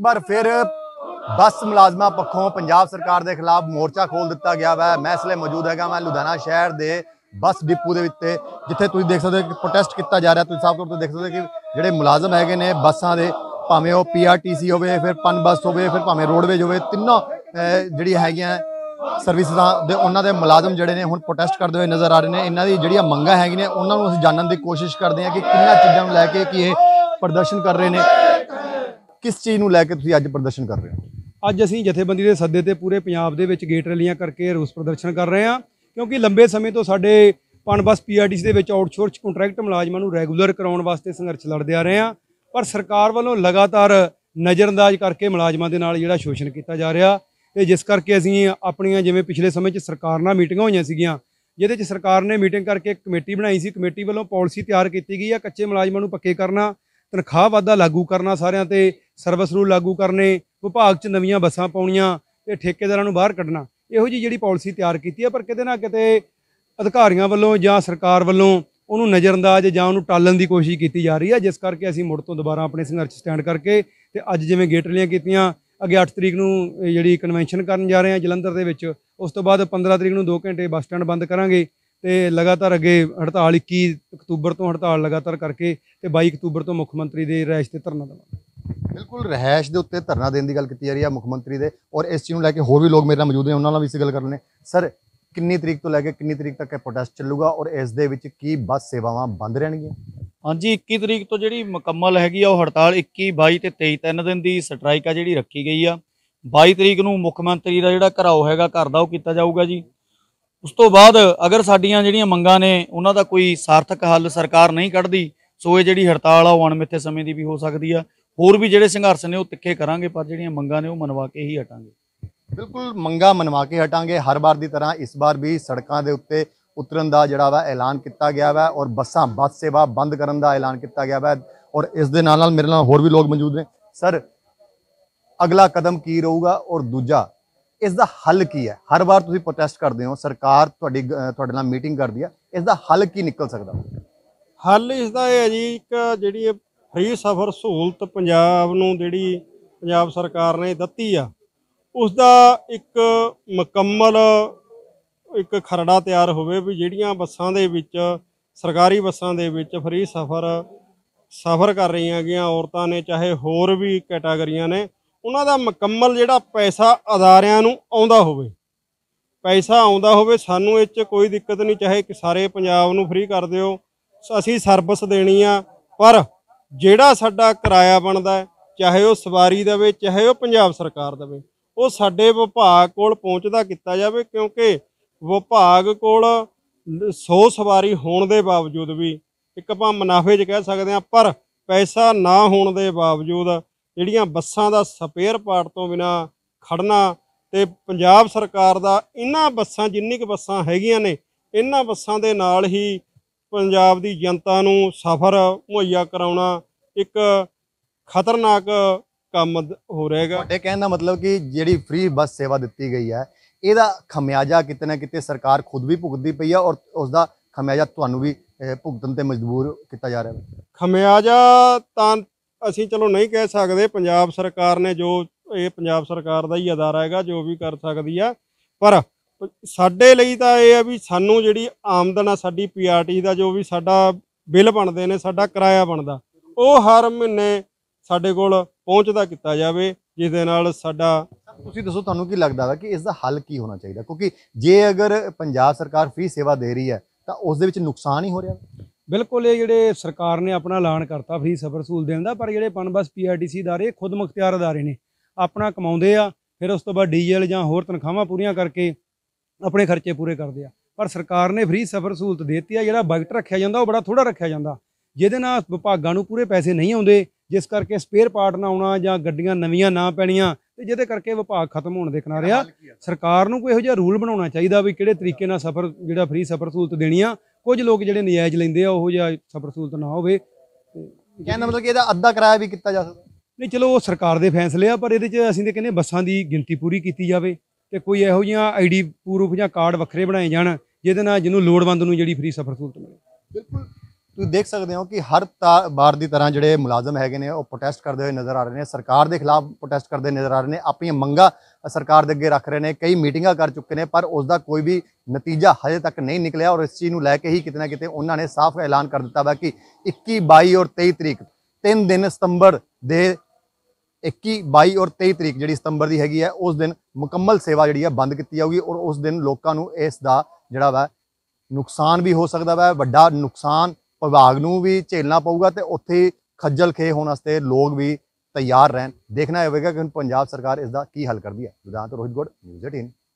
बार फिर बस मुलाजमां पक्षों पंजाब सरकार के खिलाफ मोर्चा खोल दिता गया वै। मैं इसलिए मौजूद है मैं लुधियाना शहर के बस डिपू के उत्ते जिथे तुसीं देख सकते हो कि प्रोटेस्ट किया जा रहा। तुसीं साफ तौर पर देख सकते हो कि जिहड़े मुलाजम हैगे ने बसां दे, भावें वो PRTC होवे, फिर पन बस होवे, फिर भावें रोडवेज होवे, तीनों जिहड़ी हैगियां सर्विसां दे उन्हां दे मुलाजम जिहड़े ने हुण प्रोटेस्ट करते हुए नज़र आ रहे हैं। इन्हां दी जिहड़ियां मंगां हैगियां ने उन्हां नूं असीं जानन दी कोशिश करते हैं कि किन्हां चीज़ां नूं लैके कि ये प्रदर्शन कर रहे हैं, किस चीज़ नूं लैके तुसीं अज प्रदर्शन कर रहे हो? ਅੱਜ ਅਸੀਂ ਜਥੇਬੰਦੀ ਦੇ ਸੱਦੇ ਤੇ ਪੂਰੇ ਪੰਜਾਬ ਦੇ ਵਿੱਚ ਗੇਟ ਰੈਲੀਆਂ ਕਰਕੇ ਰੋਸ ਪ੍ਰਦਰਸ਼ਨ ਕਰ ਰਹੇ ਹਾਂ, ਕਿਉਂਕਿ ਲੰਬੇ ਸਮੇਂ ਤੋਂ ਸਾਡੇ ਪਨਬਸ PRTC ਦੇ ਵਿੱਚ ਆਊਟਸੋਰਸ ਕੰਟਰੈਕਟ ਮੁਲਾਜ਼ਮਾਂ ਨੂੰ ਰੈਗੂਲਰ ਕਰਾਉਣ ਵਾਸਤੇ ਸੰਘਰਸ਼ ਲੜਦੇ ਆ ਰਹੇ ਹਾਂ, ਪਰ ਸਰਕਾਰ ਵੱਲੋਂ ਲਗਾਤਾਰ ਨਜ਼ਰਅੰਦਾਜ਼ ਕਰਕੇ ਮੁਲਾਜ਼ਮਾਂ ਦੇ ਨਾਲ ਜਿਹੜਾ ਸ਼ੋਸ਼ਣ ਕੀਤਾ ਜਾ ਰਿਹਾ ਤੇ ਜਿਸ ਕਰਕੇ ਅਸੀਂ ਆਪਣੀਆਂ ਜਿਵੇਂ ਪਿਛਲੇ ਸਮੇਂ 'ਚ ਸਰਕਾਰ ਨਾਲ ਮੀਟਿੰਗਾਂ ਹੋਈਆਂ ਸੀਗੀਆਂ, ਜਿਹਦੇ 'ਚ ਸਰਕਾਰ ਨੇ ਮੀਟਿੰਗ ਕਰਕੇ ਇੱਕ ਕਮੇਟੀ ਬਣਾਈ ਸੀ। ਕਮੇਟੀ ਵੱਲੋਂ ਪਾਲਿਸੀ ਤਿਆਰ ਕੀਤੀ ਗਈ ਆ, ਕੱਚੇ ਮੁਲਾਜ਼ਮਾਂ ਨੂੰ ਪੱਕੇ ਕਰਨਾ, ਤਨਖਾਹ ਵਾਧਾ ਲਾਗੂ ਕਰਨਾ, ਸਾਰਿਆਂ ਤੇ ਸਰਵਿਸ ਰੂਲ ਲਾਗੂ ਕਰਨੇ, ਵਿਭਾਗ 'ਚ ਨਵੀਆਂ ਬੱਸਾਂ ਪਾਉਣੀਆਂ ਤੇ ਠੇਕੇਦਾਰਾਂ ਨੂੰ ਬਾਹਰ ਕੱਢਣਾ, ਇਹੋ ਜਿਹੀ ਜਿਹੜੀ ਪਾਲਿਸੀ ਤਿਆਰ ਕੀਤੀ ਹੈ। ਪਰ ਕਿਤੇ ਨਾ ਕਿਤੇ ਅਧਿਕਾਰੀਆਂ ਵੱਲੋਂ ਜਾਂ ਸਰਕਾਰ ਵੱਲੋਂ ਉਹਨੂੰ ਨਜ਼ਰਅੰਦਾਜ਼ ਜਾਂ ਉਹਨੂੰ ਟਾਲਣ ਦੀ ਕੋਸ਼ਿਸ਼ ਕੀਤੀ ਜਾ ਰਹੀ ਹੈ, ਜਿਸ ਕਰਕੇ ਅਸੀਂ ਮੁੜ ਤੋਂ ਦੁਬਾਰਾ ਆਪਣੇ ਸੰਘਰਸ਼ ਸਟੈਂਡ ਕਰਕੇ ਤੇ ਅੱਜ ਜਿਵੇਂ ਗੇਟ ਰੈਲੀਆਂ ਕੀਤੀਆਂ, ਅੱਗੇ 8 ਤਰੀਕ ਨੂੰ ਜਿਹੜੀ ਕਨਵੈਨਸ਼ਨ ਕਰਨ ਜਾ ਰਹੇ ਹਾਂ ਜਲੰਧਰ ਦੇ ਵਿੱਚ, ਉਸ ਤੋਂ ਬਾਅਦ 15 ਤਰੀਕ ਨੂੰ 2 ਘੰਟੇ ਬੱਸ ਸਟੈਂਡ ਬੰਦ ਕਰਾਂਗੇ ਤੇ ਲਗਾਤਾਰ ਅੱਗੇ ਹੜਤਾਲ 21 ਅਕਤੂਬਰ ਤੋਂ ਹੜਤਾਲ ਲਗਾਤਾਰ ਕਰਕੇ ਤੇ 22 ਅਕਤੂਬਰ ਤੋਂ ਮੁੱਖ ਮੰਤਰੀ ਦੇ ਰਿਹਾਇਸ਼ ਤੇ ਧਰਨਾ ਦੇਵਾਂਗੇ। बिल्कुल रहायश के उत्ते धरना देने की गल की जा रही है मुख्यमंत्री दे, और इस चीज़ को लैके होर भी लोग मेरे नाल मौजूद हैं, उन्होंने भी इस गल करने। सर कितनी तरीक तो लैके कितनी तरीक तक प्रोटेस्ट चलूगा और इस दे विच की बस सेवावां बंद रहणगीਆਂ? हाँ जी, 21 तरीक तो जी मुकम्मल हैगी आ हड़ताल। 21, 22 ते 23 3 दिन की स्ट्राइक है जी रखी गई आ। 22 तरीक नूं मुख मंत्री का जिहड़ा घराओ हैगा घर दा ओह कीता जाऊगा जी। उस तो बाद अगर साडियां जिहड़ियां मंगां ने उन्हां दा कोई सार्थक हल सरकार नहीं कढ़दी, सो ये जिहड़ी हड़ताल आ अणमिथे समय की भी हो सकती है। होर भी जिहड़े संघर्ष ने वो तिखे करांगे, पर जिहड़ियां मंगां ने वो मनवा के ही हटांगे। बिल्कुल मंगा मनवा के हटांगे। हर बार की तरह इस बार भी सड़कों के उत्ते उतरन का जिहड़ा वा ऐलान किया गया वा और बस सेवा बंद करन का ऐलान किया गया वा, और इस दे नाल मेरे नाल होर भी लोग मौजूद ने। सर अगला कदम की रहूगा और दूजा इसका हल की है? हर बार तुसीं प्रोटेस्ट करते हो, सरकार तुहाडे नाल मीटिंग करदी है, इसका हल की निकल सकदा? हल इसका यह है जी, एक जिहड़ी फ्री सफ़र सहूलत पंजाब नूं जिहड़ी पंजाब सरकार ने दित्ती आ, उसका एक मुकम्मल एक खरड़ा तैयार होवे भी जिहड़ियां बसां दे विच सरकारी बसां दे विच फ्री सफ़र कर रही हैगियां औरतां ने, चाहे होर भी कैटागरियां ने, उन्हां दा मुकम्मल जिहड़ा पैसा अदारियां नूं आउंदा होवे, पैसा आउंदा होवे। सानूं इह 'च कोई दिक्कत नहीं, चाहे सारे पंजाब नूं फ्री कर दिओ, असीं सर्विस देनी आ, पर ਜਿਹੜਾ ਸਾਡਾ ਕਿਰਾਇਆ ਬਣਦਾ ਹੈ, ਚਾਹੇ ਉਹ ਸਵਾਰੀ ਦੇਵੇ ਚਾਹੇ ਉਹ ਪੰਜਾਬ ਸਰਕਾਰ ਦੇਵੇ, ਉਹ ਸਾਡੇ ਵਿਭਾਗ ਕੋਲ ਪਹੁੰਚਦਾ ਕੀਤਾ ਜਾਵੇ, ਕਿਉਂਕਿ ਵਿਭਾਗ ਕੋਲ 100 ਸਵਾਰੀ ਹੋਣ ਦੇ ਬਾਵਜੂਦ ਵੀ ਇੱਕ ਆਪਾਂ ਮੁਨਾਫੇ 'ਚ ਕਹਿ ਸਕਦੇ ਹਾਂ, ਪਰ ਪੈਸਾ ਨਾ ਹੋਣ ਦੇ ਬਾਵਜੂਦ ਜਿਹੜੀਆਂ ਬੱਸਾਂ ਦਾ ਸਪੇਅਰ ਪਾਰਟ ਤੋਂ ਬਿਨਾ ਖੜਨਾ ਤੇ ਪੰਜਾਬ ਸਰਕਾਰ ਦਾ ਇਹਨਾਂ ਬੱਸਾਂ ਜਿੰਨੀ ਕੁ ਬੱਸਾਂ ਹੈਗੀਆਂ ਨੇ ਇਹਨਾਂ ਬੱਸਾਂ ਦੇ ਨਾਲ ਹੀ पंजाब की जनता नूं सफ़र मुहैया कराउणा एक खतरनाक काम हो रहेगा। तुहाडे कहण दा मतलब कि जिहड़ी फ्री बस सेवा दित्ती गई है, इहदा खमियाजा किते ना किते सरकार खुद भी भुगतदी पई है और उसका खमियाजा तुहानूं भी भुगतण ते मजबूर किया जा रहा है? खमियाजा तां असीं चलो नहीं कह सकते, पंजाब सरकार ने जो ये पंजाब सरकार का ही अदारा हैगा जो भी कर सकती है, पर ਸਾਡੇ ਲਈ ਤਾਂ ਇਹ ਹੈ ਵੀ ਸਾਨੂੰ ਜਿਹੜੀ ਆਮਦਨ ਆ ਸਾਡੀ PRTC ਦਾ ਜੋ ਵੀ ਸਾਡਾ ਬਿੱਲ ਬਣਦੇ ਨੇ, ਸਾਡਾ ਕਿਰਾਇਆ ਬਣਦਾ, ਉਹ ਹਰ ਮਹੀਨੇ ਸਾਡੇ ਕੋਲ ਪਹੁੰਚਦਾ ਕੀਤਾ ਜਾਵੇ, ਜਿਸ ਦੇ ਨਾਲ ਸਾਡਾ। ਤੁਸੀਂ ਦੱਸੋ ਤੁਹਾਨੂੰ ਕੀ ਲੱਗਦਾ ਵਾ ਕਿ ਇਸ ਦਾ ਹੱਲ ਕੀ ਹੋਣਾ ਚਾਹੀਦਾ? ਕਿਉਂਕਿ ਜੇ ਅਗਰ ਪੰਜਾਬ ਸਰਕਾਰ ਫ੍ਰੀ ਸੇਵਾ ਦੇ ਰਹੀ ਹੈ ਤਾਂ ਉਸ ਦੇ ਵਿੱਚ ਨੁਕਸਾਨ ਹੀ ਹੋ ਰਿਹਾ। ਬਿਲਕੁਲ, ਇਹ ਜਿਹੜੇ ਸਰਕਾਰ ਨੇ ਆਪਣਾ ਐਲਾਨ ਕਰਤਾ ਫ੍ਰੀ ਸਫ਼ਰ ਸਹੂਲਤ ਦੇਣ ਦਾ, ਪਰ ਜਿਹੜੇ ਪਨਬਸ PRTC ਅਦਾਰੇ ਖੁਦ ਮੁਖਤਿਆਰ ਅਦਾਰੇ ਨੇ, ਆਪਣਾ ਕਮਾਉਂਦੇ ਆ, ਫਿਰ ਉਸ ਤੋਂ ਬਾਅਦ ਡੀਜ਼ਲ ਜਾਂ ਹੋਰ ਤਨਖਾਹਾਂ ਪੂਰੀਆਂ ਕਰਕੇ ਆਪਣੇ ਖਰਚੇ ਪੂਰੇ ਕਰਦੇ ਆ। ਪਰ ਸਰਕਾਰ ਨੇ ਫ੍ਰੀ ਸਫ਼ਰ ਸਹੂਲਤ ਦੇਤੀ ਆ, ਜਿਹੜਾ ਬਜਟ ਰੱਖਿਆ ਜਾਂਦਾ ਉਹ ਬੜਾ ਥੋੜਾ ਰੱਖਿਆ ਜਾਂਦਾ, ਜਿਹਦੇ ਨਾਲ ਵਿਭਾਗਾਂ ਨੂੰ ਪੂਰੇ ਪੈਸੇ ਨਹੀਂ ਆਉਂਦੇ, ਜਿਸ ਕਰਕੇ ਸਪੇਅਰ ਪਾਰਟ ਨਾ ਆਉਣਾ ਜਾਂ ਗੱਡੀਆਂ ਨਵੀਆਂ ਨਾ ਪੈਣੀਆਂ, ਤੇ ਜਿਹਦੇ ਕਰਕੇ ਵਿਭਾਗ ਖਤਮ ਹੋਣ ਦੇ ਕਿਨਾਰੇ ਆ। ਸਰਕਾਰ ਨੂੰ ਕੋਈ ਇਹੋ ਜਿਹਾ ਰੂਲ ਬਣਾਉਣਾ ਚਾਹੀਦਾ ਵੀ ਕਿਹੜੇ ਤਰੀਕੇ ਨਾਲ ਸਫ਼ਰ ਜਿਹੜਾ ਫ੍ਰੀ ਸਫ਼ਰ ਸਹੂਲਤ ਦੇਣੀ ਆ। ਕੁਝ ਲੋਕ ਜਿਹੜੇ ਨਜਾਇਜ਼ ਲੈਂਦੇ ਆ, ਉਹੋ ਜਿਹਾ ਸਫ਼ਰ ਸਹੂਲਤ ਨਾ ਹੋਵੇ। ਕਹਿੰਦਾ ਮਤਲਬ ਕਿ ਇਹਦਾ ਅੱਧਾ ਕਿਰਾਇਆ ਵੀ ਕੀਤਾ ਜਾ ਸਕਦਾ? ਨਹੀਂ, ਚਲੋ ਉਹ ਸਰਕਾਰ ਦੇ ਫੈਸਲੇ ਆ, ਪਰ ਇਹਦੇ 'ਚ ਅਸੀਂ ਤਾਂ ਕਹਿੰਦੇ ਬੱਸਾਂ ਦੀ ਗਿਣਤੀ ਪੂਰੀ ਕੀਤੀ ਜਾਵੇ ਤੇ ਕੋਈ ਇਹੋ ਜਿਹੀਆਂ ID ਪ੍ਰੂਫ ਜਾਂ ਕਾਰਡ ਵੱਖਰੇ ਬਣਾਏ ਜਾਣ, ਜਿਹਦੇ ਨਾਲ ਜਿਹਨੂੰ ਲੋੜਵੰਦ ਨੂੰ ਜਿਹੜੀ ਫ੍ਰੀ ਸਫ਼ਰ ਸਹੂਲਤ ਮਿਲੇ। ਬਿਲਕੁਲ ਤੁਸੀਂ ਦੇਖ ਸਕਦੇ ਹੋ ਕਿ ਹਰ ਵਾਰ ਦੀ ਤਰ੍ਹਾਂ ਜਿਹੜੇ ਮੁਲਾਜ਼ਮ ਹੈਗੇ ਨੇ ਉਹ ਪ੍ਰੋਟੈਸਟ ਕਰਦੇ ਹੋਏ ਨਜ਼ਰ ਆ ਰਹੇ ਨੇ, ਸਰਕਾਰ ਦੇ ਖਿਲਾਫ ਪ੍ਰੋਟੈਸਟ ਕਰਦੇ ਨਜ਼ਰ ਆ ਰਹੇ ਨੇ, ਆਪਣੀਆਂ ਮੰਗਾਂ ਸਰਕਾਰ ਦੇ ਅੱਗੇ ਰੱਖ ਰਹੇ ਨੇ, ਕਈ ਮੀਟਿੰਗਾਂ ਕਰ ਚੁੱਕੇ ਨੇ, ਪਰ ਉਸ ਦਾ ਕੋਈ ਵੀ ਨਤੀਜਾ ਹਜੇ ਤੱਕ ਨਹੀਂ ਨਿਕਲਿਆ। ਔਰ ਇਸ ਚੀਜ਼ ਨੂੰ ਲੈ ਕੇ ਹੀ ਕਿਤੇ ਨਾ ਕਿਤੇ ਉਹਨਾਂ ਨੇ ਸਾਫ਼ ਐਲਾਨ ਕਰ ਦਿੱਤਾ ਵਾ ਕਿ 21, 22 ਔਰ 23 ਤਰੀਕ 3 ਦਿਨ ਸਤੰਬਰ ਦੇ 21, 22 ਔਰ 23 ਤਰੀਕ ਜਿਹੜੀ ਸਤੰਬਰ ਦੀ ਹੈਗੀ ਹੈ ਉਸ ਦਿਨ ਮੁਕੰਮਲ ਸੇਵਾ ਜਿਹੜੀ ਹੈ ਬੰਦ ਕੀਤੀ ਜਾਊਗੀ। ਔਰ ਉਸ ਦਿਨ ਲੋਕਾਂ ਨੂੰ ਇਸ ਦਾ ਜਿਹੜਾ ਵਾ ਨੁਕਸਾਨ ਵੀ ਹੋ ਸਕਦਾ ਵਾ, ਵੱਡਾ ਨੁਕਸਾਨ ਵਿਭਾਗ ਨੂੰ ਵੀ ਝੇਲਣਾ ਪਊਗਾ ਤੇ ਉੱਥੇ ਖੱਜਲ ਖੇ ਹੋਣ ਵਾਸਤੇ ਲੋਕ ਵੀ ਤਿਆਰ ਰਹਿਣ। ਦੇਖਣਾ ਹੋਵੇਗਾ ਕਿ ਹੁਣ ਪੰਜਾਬ ਸਰਕਾਰ ਇਸ ਦਾ ਕੀ ਹੱਲ ਕਰਦੀ ਹੈ। ਲੁਧਿਆਣਾ ਤੋਂ ਰੋਹਿਤ ਗੋੜ, ਨਿਊਜ਼ 18।